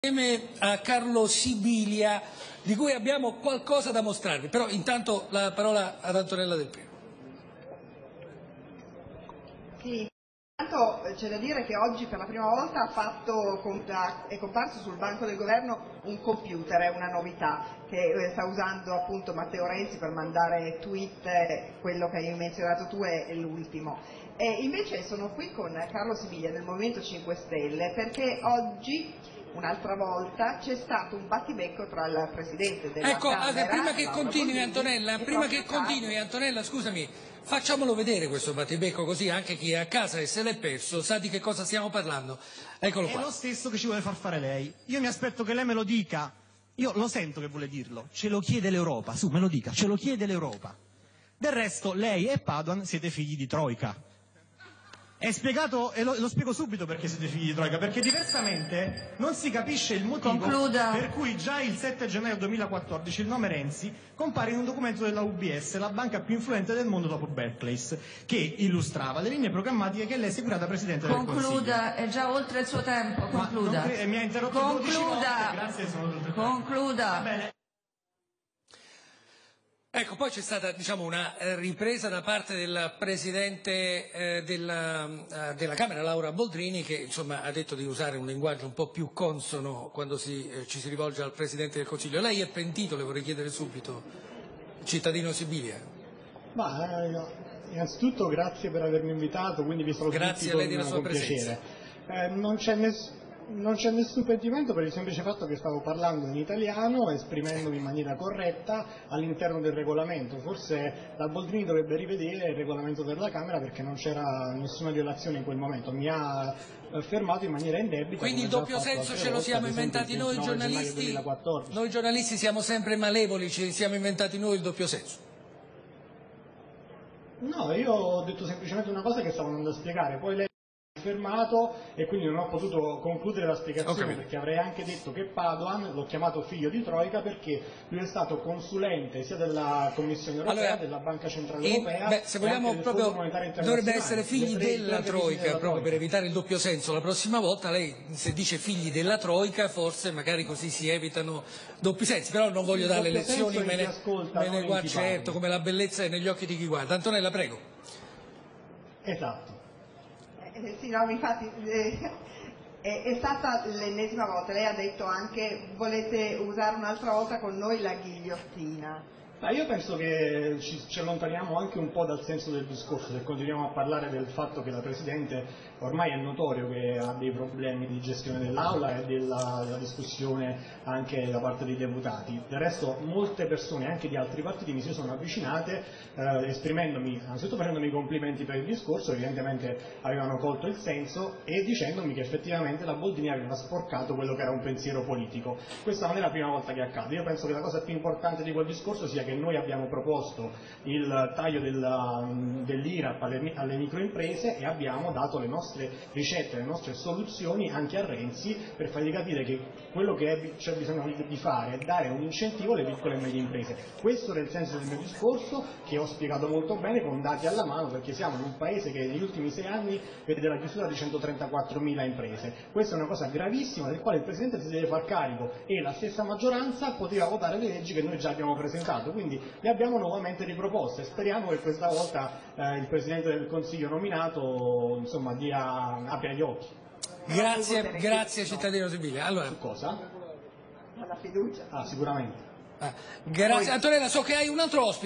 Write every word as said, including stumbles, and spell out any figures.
Insieme a Carlo Sibilia, di cui abbiamo qualcosa da mostrarvi, però intanto la parola ad Antonella Del Priore. Sì, intanto c'è da dire che oggi per la prima volta ha fatto, è comparso sul banco del governo un computer, è una novità che sta usando appunto Matteo Renzi per mandare tweet, quello che hai menzionato tu è l'ultimo. E invece sono qui con Carlo Sibilia del Movimento cinque Stelle perché oggi un'altra volta c'è stato un battibecco tra il Presidente della ecco, Camera, prima che Laura continui Boldrini, Antonella, prima che continui Antonella, scusami, facciamolo vedere questo battibecco così anche chi è a casa e se l'è perso sa di che cosa stiamo parlando. Eccolo qua. È lo stesso che ci vuole far fare lei. Io mi aspetto che lei me lo dica. Io lo sento che vuole dirlo. Ce lo chiede l'Europa, su, me lo dica, ce lo chiede l'Europa. Del resto lei e Padoan siete figli di Troika. È spiegato, e lo, lo spiego subito perché siete figli di Troika, perché diversamente non si capisce il motivo Concluda. per cui già il sette gennaio duemilaquattordici il nome Renzi compare in un documento della U B S, la banca più influente del mondo dopo Barclays, che illustrava le linee programmatiche che lei seguirà da Presidente del Consiglio. Concluda, è già oltre il suo tempo, concluda. Ma mi ha interrotto dodici volte, grazie, sono oltre. Concluda. Va bene. Ecco, poi c'è stata diciamo, una ripresa da parte del Presidente eh, della, eh, della Camera, Laura Boldrini, che insomma, ha detto di usare un linguaggio un po' più consono quando si, eh, ci si rivolge al Presidente del Consiglio. Lei è pentito, le vorrei chiedere subito, cittadino Sibilia? Ma, eh, innanzitutto grazie per avermi invitato, quindi vi saluto grazie tutti a lei della con, sua con presenza. piacere. Eh, non c'è nessuno... Non c'è nessun pentimento per il semplice fatto che stavo parlando in italiano, esprimendomi in maniera corretta all'interno del regolamento. Forse la Boldrini dovrebbe rivedere il regolamento della Camera perché non c'era nessuna violazione in quel momento. Mi ha fermato in maniera indebita. Quindi il doppio senso ce lo siamo inventati noi giornalisti? Noi giornalisti siamo sempre malevoli, ci siamo inventati noi il doppio senso? No, io ho detto semplicemente una cosa che stavo andando a spiegare, poi lei fermato e quindi non ho potuto concludere la spiegazione okay. Perché avrei anche detto che Padoan l'ho chiamato figlio di Troika perché lui è stato consulente sia della Commissione Europea, allora, della Banca Centrale e, Europea beh, se vogliamo proprio dovrebbe essere figli della Troika, della proprio Troika. Per evitare il doppio senso la prossima volta lei se dice figli della Troika forse magari così si evitano doppi sensi, però non voglio dare lezioni, me ne, ascolta, me ne guardo certo come la bellezza è negli occhi di chi guarda. Antonella, prego. Esatto. Eh, sì, no, infatti eh, è, è stata l'ennesima volta, lei ha detto anche volete usare un'altra volta con noi la ghigliottina. Ma io penso che ci, ci allontaniamo anche un po' dal senso del discorso, se continuiamo a parlare del fatto che la Presidente ormai è notorio che ha dei problemi di gestione dell'Aula e della, della discussione anche da parte dei deputati. Del resto molte persone anche di altri partiti mi si sono avvicinate eh, esprimendomi, anzitutto facendomi complimenti per il discorso, evidentemente avevano colto il senso e dicendomi che effettivamente la Boldrini aveva sporcato quello che era un pensiero politico. Questa non è la prima volta che accade, io penso che la cosa più importante di quel discorso sia che noi abbiamo proposto il taglio dell'I R A P alle, alle microimprese e abbiamo dato le nostre ricette, le nostre soluzioni anche a Renzi per fargli capire che quello che c'è bisogno di fare è dare un incentivo alle piccole e medie imprese. Questo era il senso del mio discorso che ho spiegato molto bene con dati alla mano perché siamo in un paese che negli ultimi sei anni vede la chiusura di centotrentaquattromila imprese. Questa è una cosa gravissima del quale il Presidente si deve far carico e la stessa maggioranza poteva votare le leggi che noi già abbiamo presentato. Quindi le abbiamo nuovamente riproposte, speriamo che questa volta eh, il Presidente del Consiglio nominato insomma, dia, abbia gli occhi. Grazie, grazie cittadino Sibilia. Allora, su cosa? La fiducia. Ah, sicuramente. Ah, grazie Antonella, so che hai un altro ospite.